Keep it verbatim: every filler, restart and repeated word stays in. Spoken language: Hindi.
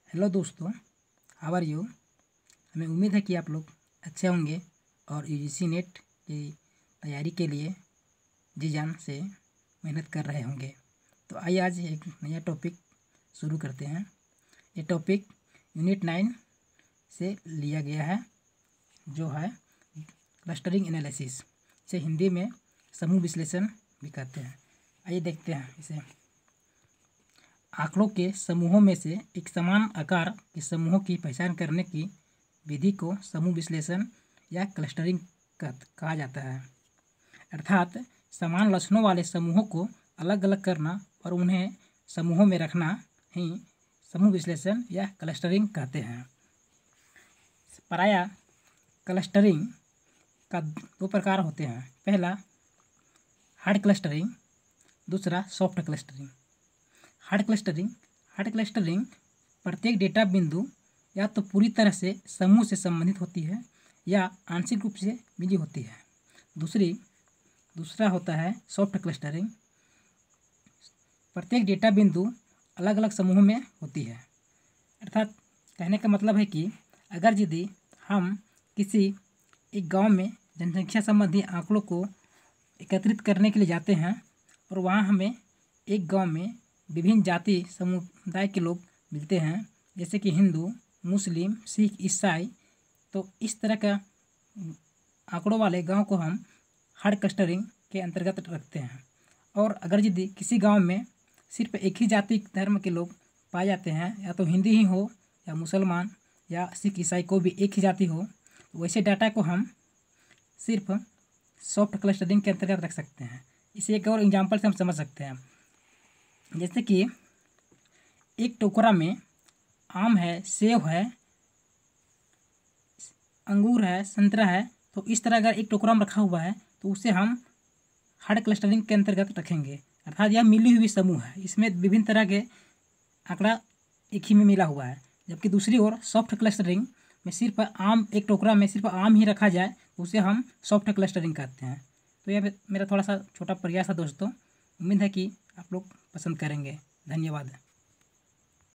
हेलो दोस्तों, हाउ आर यू। हमें उम्मीद है कि आप लोग अच्छे होंगे और यूजीसी नेट की तैयारी के लिए जी जान से मेहनत कर रहे होंगे। तो आइए आज एक नया टॉपिक शुरू करते हैं। ये टॉपिक यूनिट नाइन से लिया गया है, जो है क्लस्टरिंग एनालिसिस। इसे हिंदी में समूह विश्लेषण भी कहते हैं। आइए देखते हैं इसे। आंकड़ों के समूहों में से एक समान आकार के समूहों की पहचान करने की विधि को समूह विश्लेषण या क्लस्टरिंग कहा जाता है। अर्थात समान लक्षणों वाले समूहों को अलग अलग करना और उन्हें समूहों में रखना ही समूह विश्लेषण या क्लस्टरिंग कहते हैं। प्रायः क्लस्टरिंग का दो प्रकार होते हैं। पहला हार्ड क्लस्टरिंग, दूसरा soft clustering. Hard clustering hard clustering प्रत्येक डेटा बिंदु या तो पूरी तरह से समूह से संबंधित होती है या आंशिक रूप से मिली होती है। दूसरी दूसरा होता है सॉफ्ट क्लस्टरिंग। प्रत्येक डेटा बिंदु अलग अलग समूहों में होती है। अर्थात कहने का मतलब है कि अगर यदि हम किसी एक गांव में जनसंख्या संबंधी आंकड़ों को एकत्रित करने के लिए जाते हैं और वहां हमें एक गांव में विभिन्न जाति समुदाय के लोग मिलते हैं, जैसे कि हिंदू, मुस्लिम, सिख, ईसाई, तो इस तरह का आंकड़ों वाले गांव को हम हार्ड क्लस्टरिंग के अंतर्गत रखते हैं। और अगर यदि किसी गांव में सिर्फ एक ही जाति धर्म के लोग पाए जाते हैं, या तो हिंदी ही हो या मुसलमान या सिख ईसाई को भी एक ही जाति हो, तो वैसे डाटा को हम सिर्फ सॉफ्ट क्लस्टरिंग के अंतर्गत रख सकते हैं। इसे एक और एग्जांपल से हम समझ सकते हैं। जैसे कि एक टोकरा में आम है, सेब है, अंगूर है, संतरा है, तो इस तरह अगर एक टोकरा में रखा हुआ है तो उसे हम हार्ड क्लस्टरिंग के अंतर्गत रखेंगे। अर्थात यह मिली हुई समूह है, इसमें विभिन्न तरह के आंकड़ा एक ही में मिला हुआ है। जबकि दूसरी ओर सॉफ्ट क्लस्टरिंग में सिर्फ आम, एक टोकरा में सिर्फ आम ही रखा जाए तो उसे हम सॉफ्ट क्लस्टरिंग कहते हैं। तो यह मेरा थोड़ा सा छोटा प्रयास है दोस्तों। उम्मीद है कि आप लोग पसंद करेंगे। धन्यवाद।